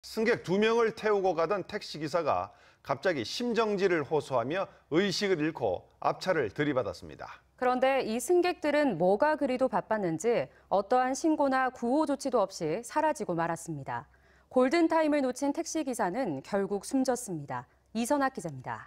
승객 2명을 태우고 가던 택시기사가 갑자기 심정지를 호소하며 의식을 잃고 앞차를 들이받았습니다. 그런데 이 승객들은 뭐가 그리도 바빴는지 어떠한 신고나 구호 조치도 없이 사라지고 말았습니다. 골든타임을 놓친 택시기사는 결국 숨졌습니다. 이선학 기자입니다.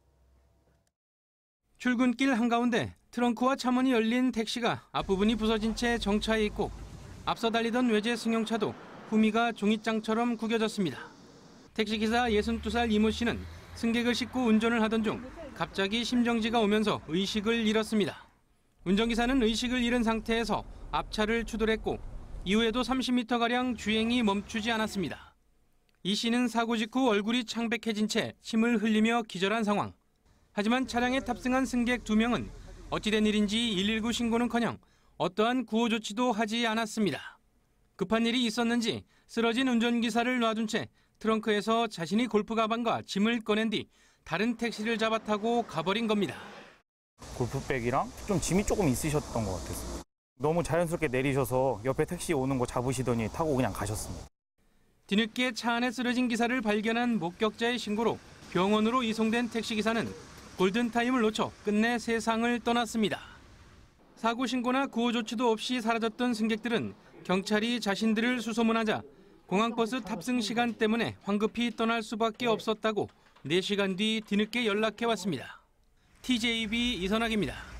출근길 한가운데 트렁크와 차문이 열린 택시가 앞부분이 부서진 채 정차해 있고 앞서 달리던 외제 승용차도 후미가 종잇장처럼 구겨졌습니다. 택시기사 62살 이모 씨는 승객을 싣고 운전을 하던 중 갑자기 심정지가 오면서 의식을 잃었습니다. 운전기사는 의식을 잃은 상태에서 앞차를 추돌했고 이후에도 30m가량 주행이 멈추지 않았습니다. 이 씨는 사고 직후 얼굴이 창백해진 채 침을 흘리며 기절한 상황. 하지만 차량에 탑승한 승객 2명은 어찌된 일인지 119 신고는커녕 어떠한 구호 조치도 하지 않았습니다. 급한 일이 있었는지 쓰러진 운전기사를 놔둔 채 트렁크에서 자신이 골프 가방과 짐을 꺼낸 뒤 다른 택시를 잡아 타고 가버린 겁니다. 골프백이랑 좀 짐이 조금 있으셨던 것 같았어요. 너무 자연스럽게 내리셔서 옆에 택시 오는 거 잡으시더니 타고 그냥 가셨습니다. 뒤늦게 차 안에 쓰러진 기사를 발견한 목격자의 신고로 병원으로 이송된 택시기사는 골든타임을 놓쳐 끝내 세상을 떠났습니다. 사고 신고나 구호 조치도 없이 사라졌던 승객들은 경찰이 자신들을 수소문하자 공항버스 탑승 시간 때문에 황급히 떠날 수밖에 없었다고 4시간 뒤 뒤늦게 연락해왔습니다. TJB 이선학입니다.